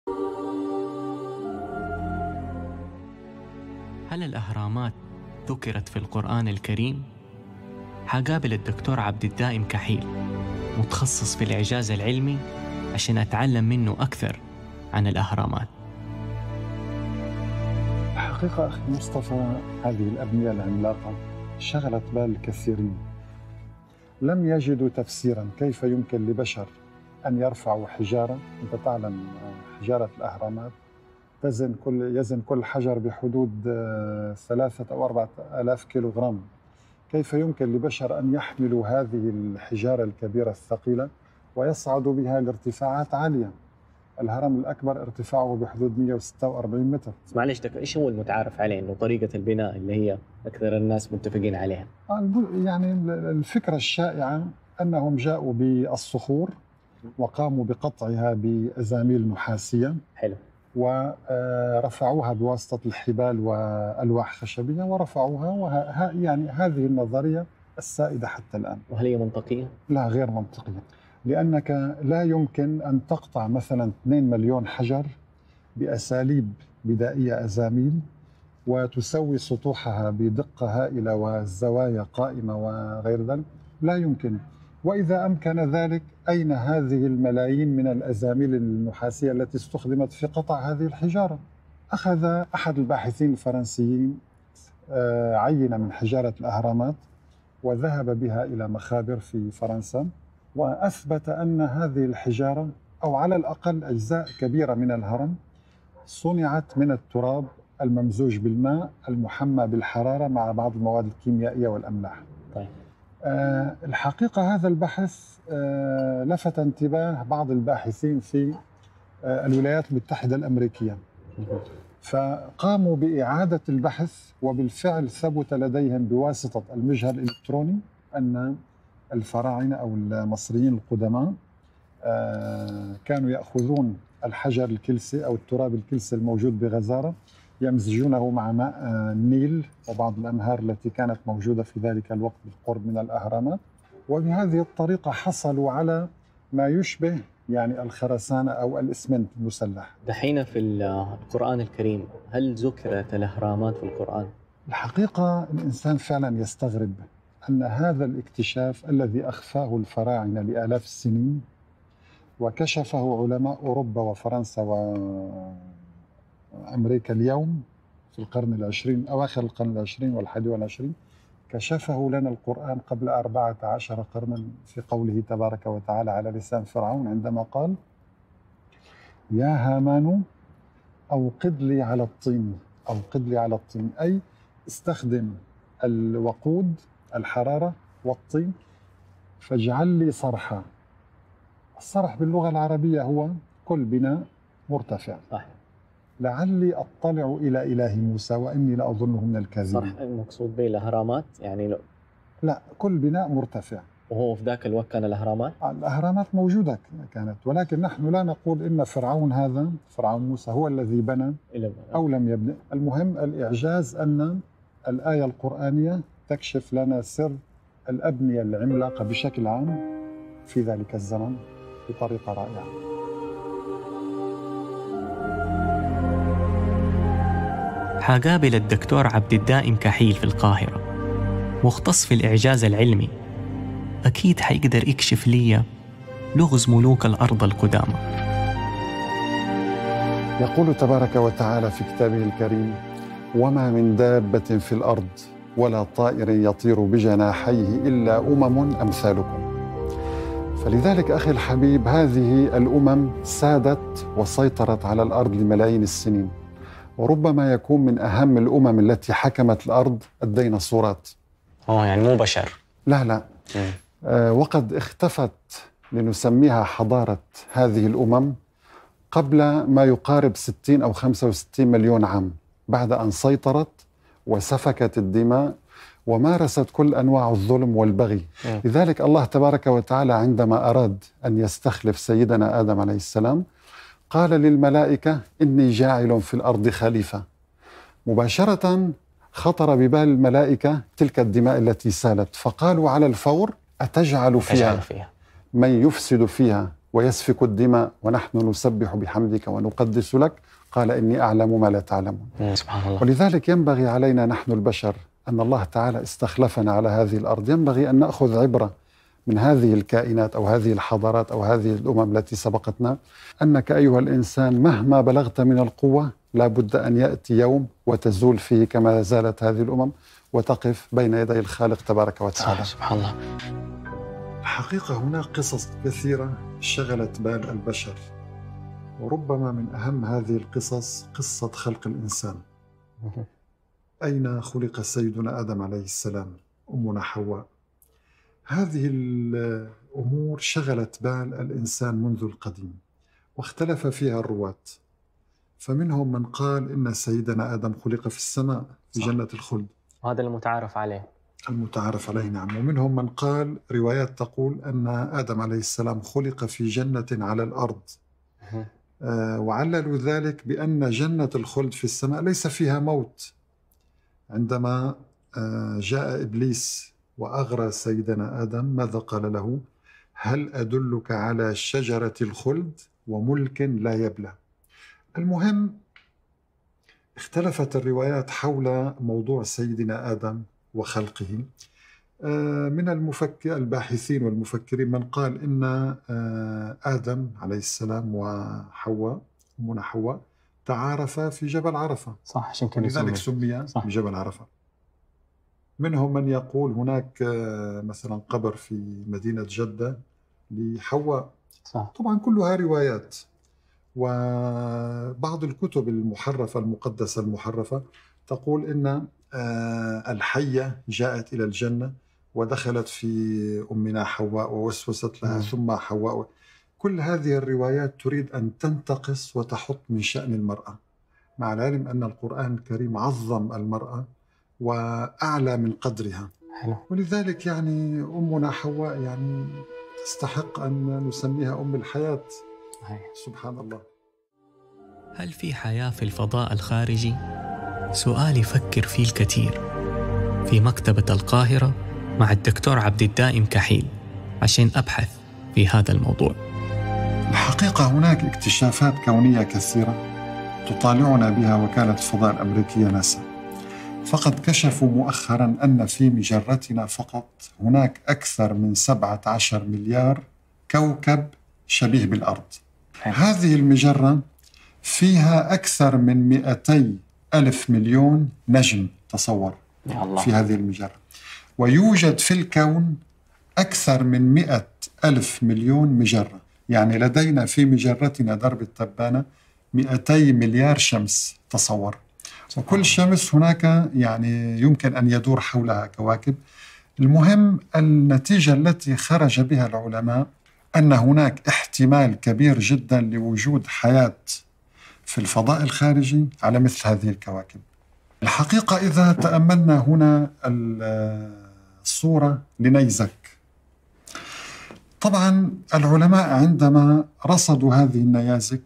هل الأهرامات ذكرت في القرآن الكريم؟ حقابل الدكتور عبد الدائم كحيل، متخصص في الإعجاز العلمي، عشان أتعلم منه أكثر عن الأهرامات. الحقيقة أخي مصطفى، هذه الأبنية العملاقة شغلت بال الكثيرين. لم يجدوا تفسيرا كيف يمكن لبشر أن يرفعوا حجارة. أنت تعلم حجارة الأهرامات يزن كل حجر بحدود 3 أو 4 آلاف كيلوغرام. كيف يمكن لبشر أن يحملوا هذه الحجارة الكبيرة الثقيلة ويصعدوا بها لارتفاعات عالية؟ الهرم الأكبر ارتفاعه بحدود 146 متر. معلش إيش هو المتعارف عليه إنه طريقة البناء اللي هي أكثر الناس متفقين عليها؟ يعني الفكرة الشائعة أنهم جاءوا بالصخور وقاموا بقطعها بأزاميل نحاسية. حلو. ورفعوها بواسطة الحبال وألواح خشبية ورفعوها، يعني هذه النظرية السائدة حتى الآن. وهل هي منطقية؟ لا، غير منطقية، لأنك لا يمكن أن تقطع مثلا 2 مليون حجر بأساليب بدائية أزاميل وتسوي سطوحها بدقة هائلة والزوايا قائمة وغير ذلك. لا يمكن. وإذا أمكن ذلك، أين هذه الملايين من الأزاميل النحاسية التي استخدمت في قطع هذه الحجارة؟ أخذ أحد الباحثين الفرنسيين عينة من حجارة الأهرامات وذهب بها إلى مخابر في فرنسا، وأثبت أن هذه الحجارة، أو على الأقل أجزاء كبيرة من الهرم، صنعت من التراب الممزوج بالماء المحمى بالحرارة مع بعض المواد الكيميائية والأملاح. طيب. الحقيقة هذا البحث لفت انتباه بعض الباحثين في الولايات المتحدة الأمريكية، فقاموا بإعادة البحث، وبالفعل ثبت لديهم بواسطة المجهر الإلكتروني أن الفراعنة أو المصريين القدماء كانوا يأخذون الحجر الكلسي أو التراب الكلسي الموجود بغزارة، يمزجونه مع ماء النيل وبعض الأنهار التي كانت موجودة في ذلك الوقت بالقرب من الأهرامات، وبهذه الطريقة حصلوا على ما يشبه يعني الخرسانة أو الإسمنت المسلح. دحين في القرآن الكريم هل ذكرت الأهرامات في القرآن؟ الحقيقة الإنسان فعلا يستغرب أن هذا الاكتشاف الذي أخفاه الفراعنة لآلاف السنين وكشفه علماء أوروبا وفرنسا وأمريكا اليوم في القرن العشرين، أواخر القرن العشرين والحادي والعشرين، كشفه لنا القرآن قبل 14 قرنا في قوله تبارك وتعالى على لسان فرعون عندما قال: يا هامان أوقد لي على الطين. أوقد لي على الطين أي استخدم الوقود، الحرارة والطين، فاجعل لي صرحا. الصرح باللغة العربية هو كل بناء مرتفع. صح. لعلي أطلع إلى إله موسى وإني لأظنه من الكاذبين. صرح المقصود به الأهرامات يعني؟ لا، كل بناء مرتفع. وهو في ذاك الوقت كان الأهرامات موجودة كانت، ولكن نحن لا نقول إن فرعون هذا، فرعون موسى، هو الذي بنى أو لم يبني. المهم الإعجاز أن الآية القرآنية تكشف لنا سر الأبنية العملاقة بشكل عام في ذلك الزمن بطريقة رائعة. حقابل الدكتور عبد الدائم كحيل في القاهرة، مختص في الإعجاز العلمي، أكيد حيقدر يكشف لي لغز ملوك الأرض القدامى. يقول تبارك وتعالى في كتابه الكريم: وما من دابة في الأرض ولا طائر يطير بجناحيه إلا أمثالكم. فلذلك أخي الحبيب، هذه الأمم سادت وسيطرت على الأرض لملايين السنين، وربما يكون من أهم الأمم التي حكمت الأرض الديناصورات. يعني مو بشر؟ لا. وقد اختفت لنسميها حضارة هذه الأمم قبل ما يقارب 60 أو 65 مليون عام، بعد أن سيطرت وسفكت الدماء ومارست كل أنواع الظلم والبغي. لذلك الله تبارك وتعالى عندما أراد أن يستخلف سيدنا آدم عليه السلام قال للملائكة: إني جاعل في الأرض خليفة. مباشرة خطر ببال الملائكة تلك الدماء التي سالت، فقالوا على الفور: أتجعل فيها من يفسد فيها ويسفك الدماء ونحن نسبح بحمدك ونقدس لك، قال إني أعلم ما لا تعلمون. سبحان الله. ولذلك ينبغي علينا نحن البشر، أن الله تعالى استخلفنا على هذه الأرض، ينبغي أن نأخذ عبرة من هذه الكائنات أو هذه الحضارات أو هذه الأمم التي سبقتنا، أنك أيها الإنسان مهما بلغت من القوة لا بد أن يأتي يوم وتزول فيه كما زالت هذه الأمم وتقف بين يدي الخالق تبارك وتعالى. سبحان الله. الحقيقة هناك قصص كثيرة شغلت بال البشر، وربما من أهم هذه القصص قصة خلق الإنسان. أين خلق سيدنا آدم عليه السلام، أمنا حواء؟ هذه الأمور شغلت بال الإنسان منذ القديم، واختلف فيها الرواة، فمنهم من قال إن سيدنا آدم خلق في السماء في جنة الخلد، وهذا المتعارف عليه. نعم. ومنهم من قال روايات تقول أن آدم عليه السلام خلق في جنة على الأرض، وعللوا ذلك بأن جنة الخلد في السماء ليس فيها موت. عندما جاء إبليس وأغرى سيدنا آدم ماذا قال له؟ هل أدلك على شجرة الخلد وملك لا يبلى؟ المهم اختلفت الروايات حول موضوع سيدنا آدم وخلقه. من الباحثين والمفكرين من قال إن آدم عليه السلام وحواء أمنا حواء تعارفا في جبل عرفة، صح، عشان كده لذلك سمي بجبل عرفة. منهم من يقول هناك مثلا قبر في مدينة جدة لحواء، صح. طبعا كلها روايات. وبعض الكتب المحرفة المقدسة المحرفة تقول إن الحية جاءت إلى الجنة ودخلت في أمنا حواء ووسوست لها ثم حواء. كل هذه الروايات تريد أن تنتقص وتحط من شأن المرأة، مع العلم أن القرآن الكريم عظم المرأة وأعلى من قدرها. ولذلك يعني أمنا حواء يعني تستحق أن نسميها أم الحياة. سبحان الله. هل في حياة في الفضاء الخارجي؟ سؤال يفكر فيه الكثير. في مكتبة القاهرة مع الدكتور عبد الدائم كحيل عشان أبحث في هذا الموضوع. الحقيقة هناك اكتشافات كونية كثيرة تطالعنا بها وكالة الفضاء الأمريكية ناسا. فقد كشفوا مؤخرا أن في مجرتنا فقط هناك أكثر من 17 مليار كوكب شبيه بالأرض. هذه المجرة فيها أكثر من 200 ألف مليون نجم، تصور في هذه المجرة. ويوجد في الكون أكثر من 100 ألف مليون مجرة، يعني لدينا في مجرتنا درب التبانة 200 مليار شمس، تصور. وكل شمس هناك يعني يمكن أن يدور حولها كواكب. المهم النتيجة التي خرج بها العلماء أن هناك احتمال كبير جدا لوجود حياة في الفضاء الخارجي على مثل هذه الكواكب. الحقيقة إذا تأملنا هنا الصورة لنيزك، طبعا العلماء عندما رصدوا هذه النيازك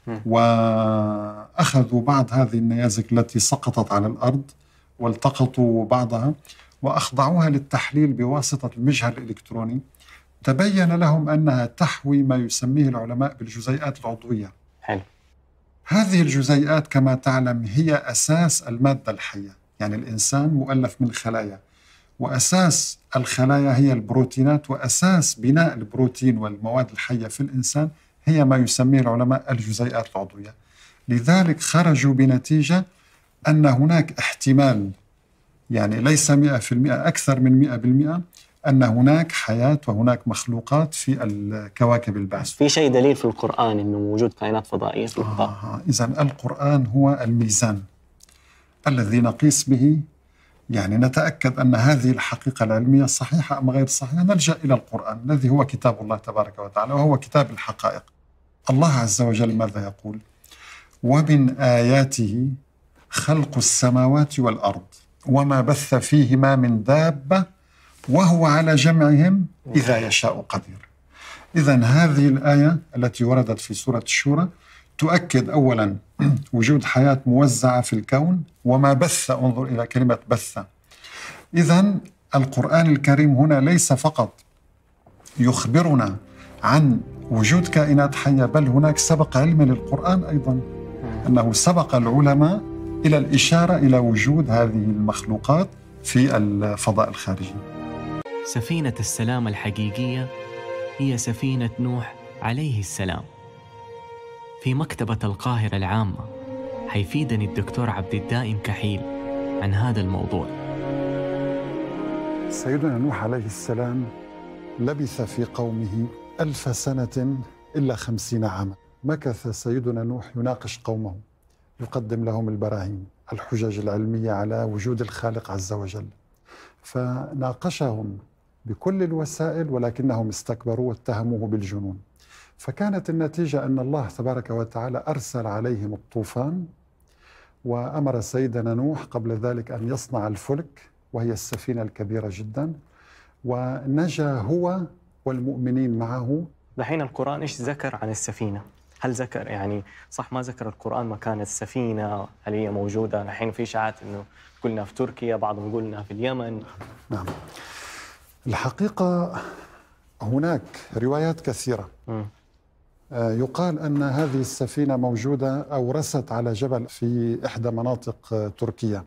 وأخذوا بعض هذه النيازك التي سقطت على الأرض والتقطوا بعضها وأخضعوها للتحليل بواسطة المجهر الإلكتروني، تبين لهم أنها تحوي ما يسميه العلماء بالجزيئات العضوية. هذه الجزيئات كما تعلم هي أساس المادة الحية، يعني الإنسان مؤلف من خلايا، وأساس الخلايا هي البروتينات، وأساس بناء البروتين والمواد الحية في الإنسان هي ما يسميه العلماء الجزيئات العضوية. لذلك خرجوا بنتيجة أن هناك احتمال، يعني ليس 100%، أكثر من 100%، أن هناك حياة وهناك مخلوقات في الكواكب البعث. في شيء دليل في القرآن أنه وجود كائنات فضائية في الفضاء؟ إذن القرآن هو الميزان الذي نقيس به، يعني نتأكد أن هذه الحقيقة العلمية صحيحة أم غير صحيحة، نلجأ إلى القرآن الذي هو كتاب الله تبارك وتعالى، وهو كتاب الحقائق. الله عز وجل ماذا يقول؟ ومن آياته خلق السماوات والأرض وما بث فيهما من دابة وهو على جمعهم إذا يشاء قدير. إذن هذه الآية التي وردت في سورة الشورى تؤكد أولا وجود حياة موزعة في الكون وما بث، انظر إلى كلمة بث. إذن القرآن الكريم هنا ليس فقط يخبرنا عن وجود كائنات حية، بل هناك سبق علمي للقرآن أيضا، أنه سبق العلماء إلى الإشارة إلى وجود هذه المخلوقات في الفضاء الخارجي. سفينة السلام الحقيقية هي سفينة نوح عليه السلام. في مكتبة القاهرة العامة حيفيدني الدكتور عبد الدائم كحيل عن هذا الموضوع. سيدنا نوح عليه السلام لبث في قومه 1000 سنة إلا 50 عاما. مكث سيدنا نوح يناقش قومه، يقدم لهم البراهين، الحجج العلمية على وجود الخالق عز وجل، فناقشهم بكل الوسائل ولكنهم استكبروا واتهموه بالجنون. فكانت النتيجة أن الله تبارك وتعالى أرسل عليهم الطوفان، وأمر سيدنا نوح قبل ذلك أن يصنع الفلك وهي السفينة الكبيرة جدا، ونجا هو والمؤمنين معه. دحين القرآن إيش ذكر عن السفينة؟ هل ذكر يعني صح ما ذكر القرآن مكان السفينة؟ هل هي موجودة؟ الحين في إشاعات إنه قلنا في تركيا، بعضهم قلنا في اليمن. نعم، الحقيقة هناك روايات كثيرة. يقال أن هذه السفينة موجودة أو رست على جبل في إحدى مناطق تركيا،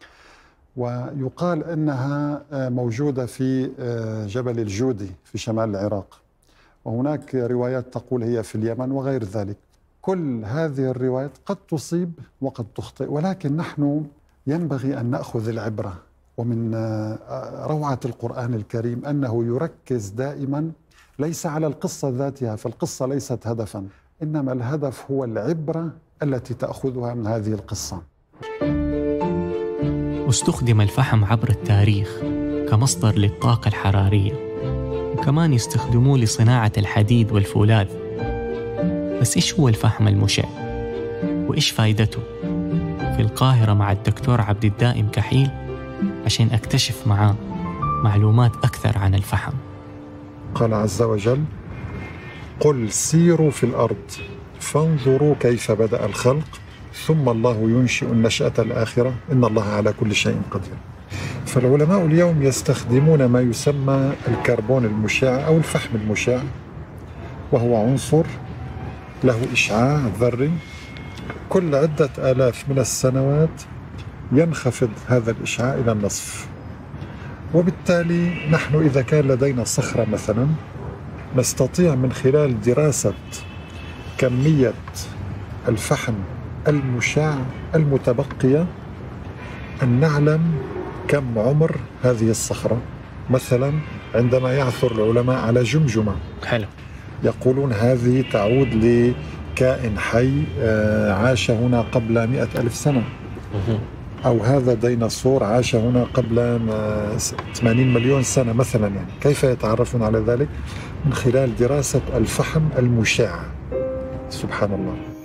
ويقال أنها موجودة في جبل الجودي في شمال العراق، وهناك روايات تقول هي في اليمن وغير ذلك. كل هذه الروايات قد تصيب وقد تخطئ، ولكن نحن ينبغي أن نأخذ العبرة. ومن روعة القرآن الكريم أنه يركز دائما ليس على القصة ذاتها، فالقصة ليست هدفا، إنما الهدف هو العبرة التي تأخذها من هذه القصة. واستخدم الفحم عبر التاريخ كمصدر للطاقة الحرارية، وكمان يستخدموه لصناعة الحديد والفولاذ. بس إيش هو الفحم المشع؟ وإيش فائدته؟ في القاهرة مع الدكتور عبد الدائم كحيل عشان أكتشف معاه معلومات أكثر عن الفحم. قال عز وجل: قل سيروا في الأرض فانظروا كيف بدأ الخلق ثم الله ينشئ النشأة الآخرة إن الله على كل شيء قدير. فالعلماء اليوم يستخدمون ما يسمى الكربون المشع أو الفحم المشع، وهو عنصر له إشعاع ذري. كل عدة آلاف من السنوات ينخفض هذا الإشعاع إلى النصف، وبالتالي نحن إذا كان لدينا صخرة مثلا نستطيع من خلال دراسة كمية الفحم المشع المتبقية أن نعلم كم عمر هذه الصخرة. مثلا عندما يعثر العلماء على جمجمة يقولون هذه تعود لكائن حي عاش هنا قبل 100,000 سنة، أو هذا ديناصور عاش هنا قبل 80 مليون سنة مثلا. يعني كيف يتعرفون على ذلك؟ من خلال دراسة الفحم المشع. سبحان الله.